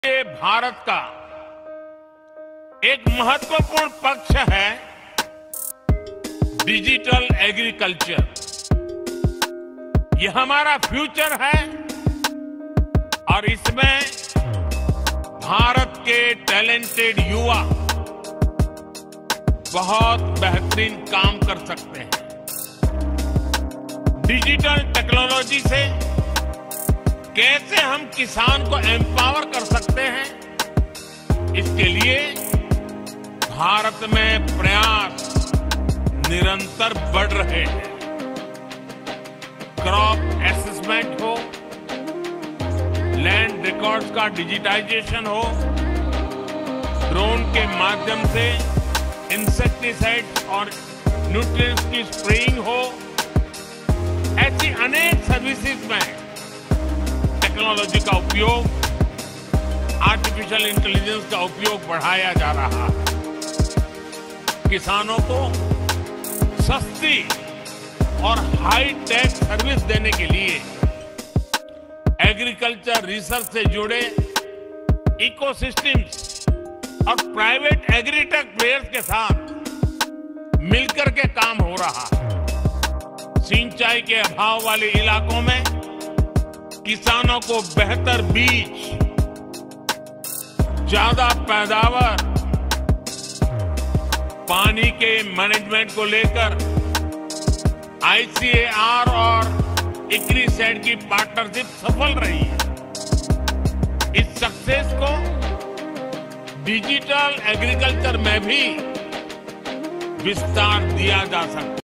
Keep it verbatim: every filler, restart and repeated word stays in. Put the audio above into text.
ये भारत का एक महत्वपूर्ण पक्ष है डिजिटल एग्रीकल्चर। ये हमारा फ्यूचर है और इसमें भारत के टैलेंटेड युवा बहुत बेहतरीन काम कर सकते हैं। डिजिटल टेक्नोलॉजी से कैसे हम किसान को एम्पावर कर सकते हैं, इसके लिए भारत में प्रयास निरंतर बढ़ रहे हैं। क्रॉप असेसमेंट हो, लैंड रिकॉर्ड्स का डिजिटाइजेशन हो, ड्रोन के माध्यम से इंसेक्टिसाइड और न्यूट्रिएंट्स की स्प्रेइंग हो, ऐसी अनेक सर्विसेज में टेक्नोलॉजी का उपयोग, आर्टिफिशियल इंटेलिजेंस का उपयोग बढ़ाया जा रहा है। किसानों को सस्ती और हाई टेक सर्विस देने के लिए एग्रीकल्चर रिसर्च से जुड़े इकोसिस्टम्स और प्राइवेट एग्रीटेक प्लेयर्स के साथ मिलकर के काम हो रहा है। सिंचाई के अभाव वाले इलाकों में किसानों को बेहतर बीज, ज्यादा पैदावार, पानी के मैनेजमेंट को लेकर आई सी ए आर और इक्रिसेड की पार्टनरशिप सफल रही है। इस सक्सेस को डिजिटल एग्रीकल्चर में भी विस्तार दिया जा सकता है।